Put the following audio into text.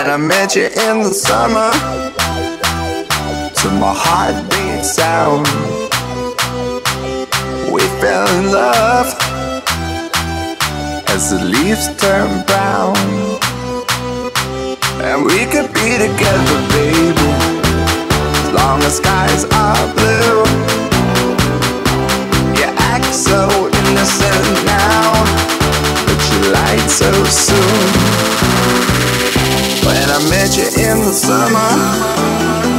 When I met you in the summer, to my heartbeat sound, we fell in love as the leaves turn brown. And we could be together, baby, as long as skies are blue. You act so innocent now, but you lied so soon. When I met you in the summer,